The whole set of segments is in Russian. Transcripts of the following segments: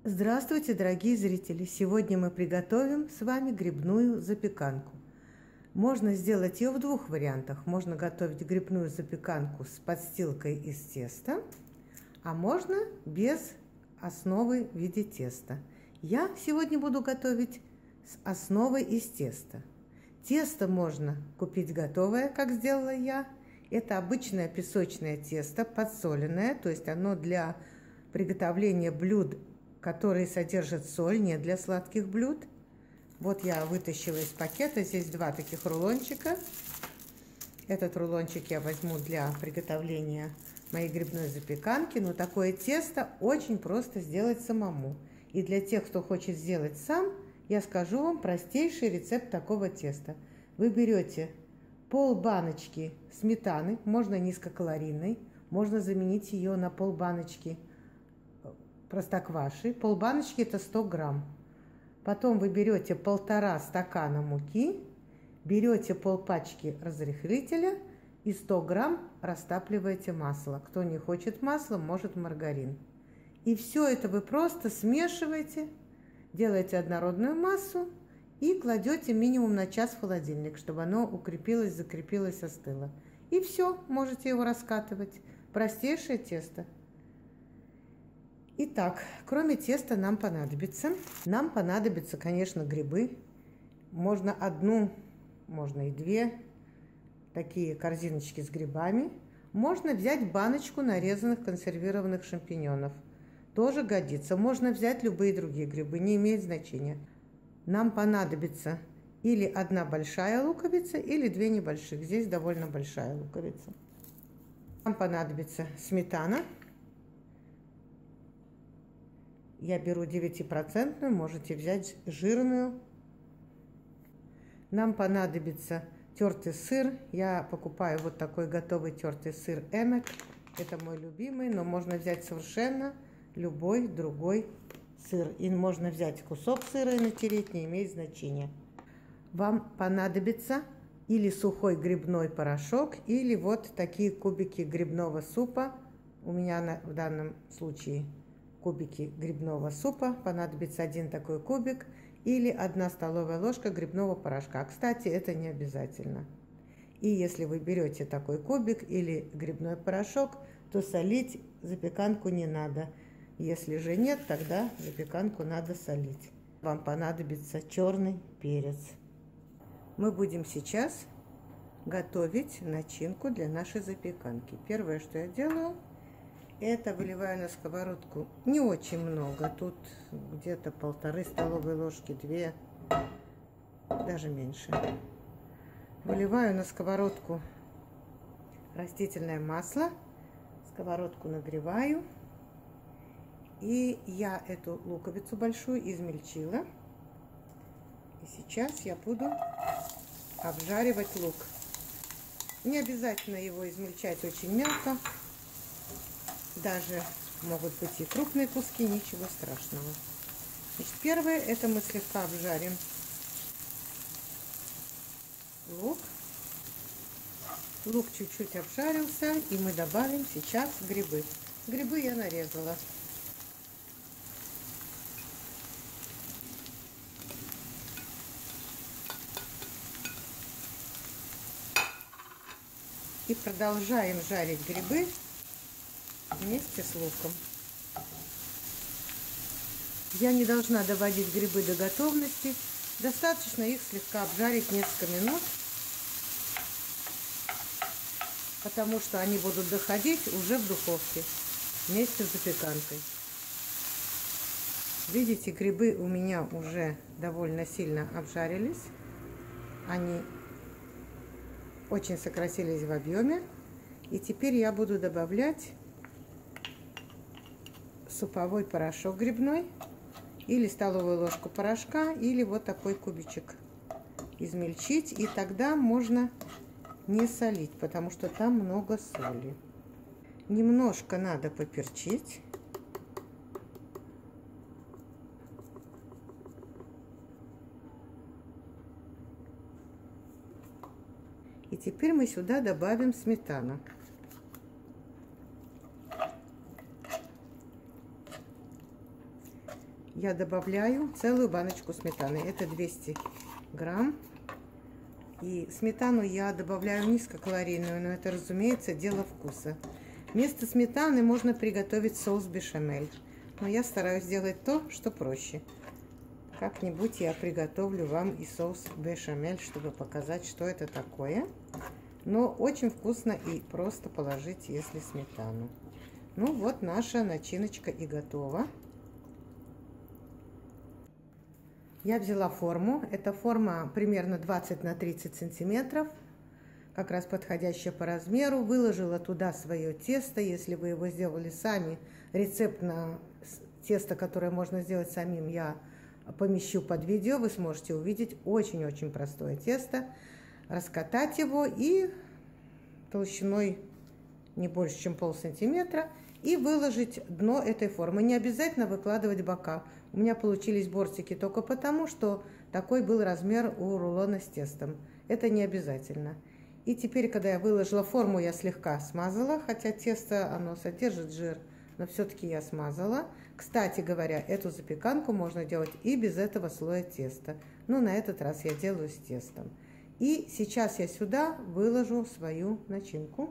Здравствуйте, дорогие зрители! Сегодня мы приготовим с вами грибную запеканку. Можно сделать ее в двух вариантах. Можно готовить грибную запеканку с подстилкой из теста, а можно без основы в виде теста. Я сегодня буду готовить с основой из теста. Тесто можно купить готовое, как сделала я. Это обычное песочное тесто, подсоленное, то есть оно для приготовления блюд, которые содержат соль, не для сладких блюд. Вот я вытащила из пакета, здесь два таких рулончика. Этот рулончик я возьму для приготовления моей грибной запеканки, но такое тесто очень просто сделать самому. И для тех, кто хочет сделать сам, я скажу вам простейший рецепт такого теста. Вы берете пол-баночки сметаны, можно низкокалорийной, можно заменить ее на пол-баночки простокваши. Полбаночки это 100 грамм. Потом вы берете 1,5 стакана муки, берете полпачки разрыхлителя и 100 грамм растапливаете масло. Кто не хочет масла, может маргарин. И все это вы просто смешиваете, делаете однородную массу и кладете минимум на час в холодильник, чтобы оно укрепилось, закрепилось, остыло. И все, можете его раскатывать. Простейшее тесто. Итак, кроме теста нам понадобится, конечно, грибы. Можно одну, можно и две такие корзиночки с грибами. Можно взять баночку нарезанных консервированных шампиньонов. Тоже годится. Можно взять любые другие грибы, не имеет значения. Нам понадобится или одна большая луковица, или две небольших. Здесь довольно большая луковица. Нам понадобится сметана. Я беру 9%, можете взять жирную. Нам понадобится тертый сыр. Я покупаю вот такой готовый тертый сыр Эммет. Это мой любимый, но можно взять совершенно любой другой сыр. И можно взять кусок сыра и натереть, не имеет значения. Вам понадобится или сухой грибной порошок, или вот такие кубики грибного супа. У меня в данном случае кубики грибного супа, понадобится один такой кубик или 1 столовая ложка грибного порошка. Кстати, это не обязательно. И если вы берете такой кубик или грибной порошок, то солить запеканку не надо. Если же нет, тогда запеканку надо солить. Вам понадобится черный перец. Мы будем сейчас готовить начинку для нашей запеканки. Первое, что я делаю, это выливаю на сковородку не очень много. Тут где-то 1,5 столовые ложки, 2, даже меньше. Выливаю на сковородку растительное масло. Сковородку нагреваю. И я эту луковицу большую измельчила. И сейчас я буду обжаривать лук. Не обязательно его измельчать очень мелко. Даже могут быть и крупные куски, ничего страшного. Значит, первое, это мы слегка обжарим лук. Лук чуть-чуть обжарился, и мы добавим сейчас грибы. Грибы я нарезала. И продолжаем жарить грибы вместе с луком. Я не должна доводить грибы до готовности. Достаточно их слегка обжарить несколько минут, потому что они будут доходить уже в духовке вместе с запеканкой. Видите, грибы у меня уже довольно сильно обжарились. Они очень сократились в объеме. И теперь я буду добавлять суповой порошок грибной, или столовую ложку порошка, или вот такой кубичек измельчить. И тогда можно не солить, потому что там много соли. Немножко надо поперчить. И теперь мы сюда добавим сметану. я добавляю целую баночку сметаны. Это 200 грамм. И сметану я добавляю низкокалорийную, но это, разумеется, дело вкуса. Вместо сметаны можно приготовить соус бешамель. Но я стараюсь сделать то, что проще. Как-нибудь я приготовлю вам и соус бешамель, чтобы показать, что это такое. Но очень вкусно и просто положить, если сметану. Ну вот наша начиночка и готова. Я взяла форму. Эта форма примерно 20 на 30 сантиметров. Как раз подходящая по размеру. Выложила туда свое тесто. Если вы его сделали сами, рецепт на тесто, которое можно сделать самим, я помещу под видео. Вы сможете увидеть. Очень-очень простое тесто. Раскатать его и толщиной не больше, чем полсантиметра. И выложить дно этой формы. Не обязательно выкладывать бока. У меня получились бортики только потому, что такой был размер у рулона с тестом. Это не обязательно. И теперь, когда я выложила форму, я слегка смазала, хотя тесто, оно содержит жир, но все-таки я смазала. Кстати говоря, эту запеканку можно делать и без этого слоя теста. Но на этот раз я делаю с тестом. И сейчас я сюда выложу свою начинку.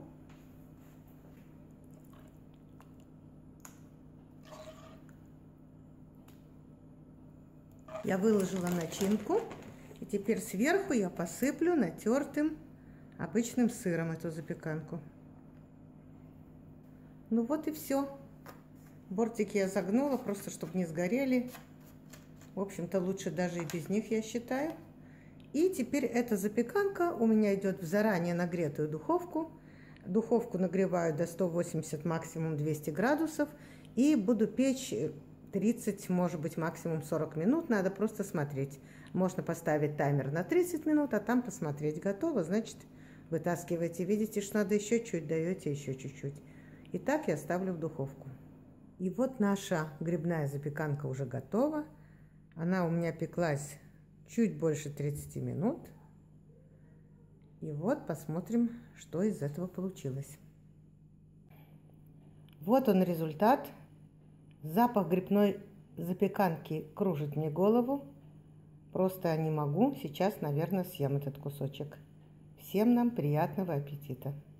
Я выложила начинку, и теперь сверху я посыплю натертым обычным сыром эту запеканку. Ну вот и все. Бортики я загнула, просто чтобы не сгорели. В общем-то, лучше даже и без них, я считаю. И теперь эта запеканка у меня идет в заранее нагретую духовку. Духовку нагреваю до 180, максимум 200 градусов. И буду печь 30, может быть, максимум 40 минут. Надо просто смотреть. Можно поставить таймер на 30 минут, а там посмотреть. Готово, значит, вытаскиваете. Видите, что надо еще чуть, даете еще чуть-чуть. И так я ставлю в духовку. И вот наша грибная запеканка уже готова. Она у меня пеклась чуть больше 30 минут. И вот посмотрим, что из этого получилось. Вот он результат. Запах грибной запеканки кружит мне голову. Просто не могу. Сейчас, наверное, съем этот кусочек. Всем нам приятного аппетита!